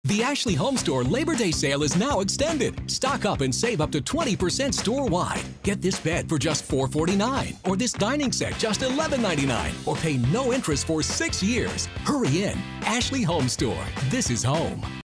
The Ashley HomeStore Labor Day sale is now extended. Stock up and save up to 20% store-wide. Get this bed for just $449, or this dining set just $11.99, or pay no interest for 6 years. Hurry in. Ashley HomeStore. This is home.